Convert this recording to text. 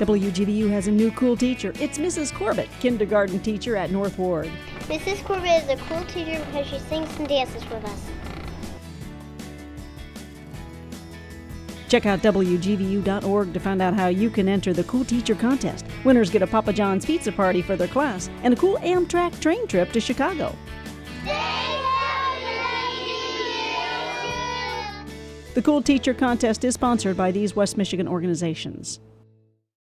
WGVU has a new cool teacher. It's Mrs. Corbett, kindergarten teacher at North Ward. Mrs. Corbett is a cool teacher because she sings and dances with us. Check out WGVU.org to find out how you can enter the Cool Teacher Contest. Winners get a Papa John's pizza party for their class and a cool Amtrak train trip to Chicago. The Cool Teacher Contest is sponsored by these West Michigan organizations.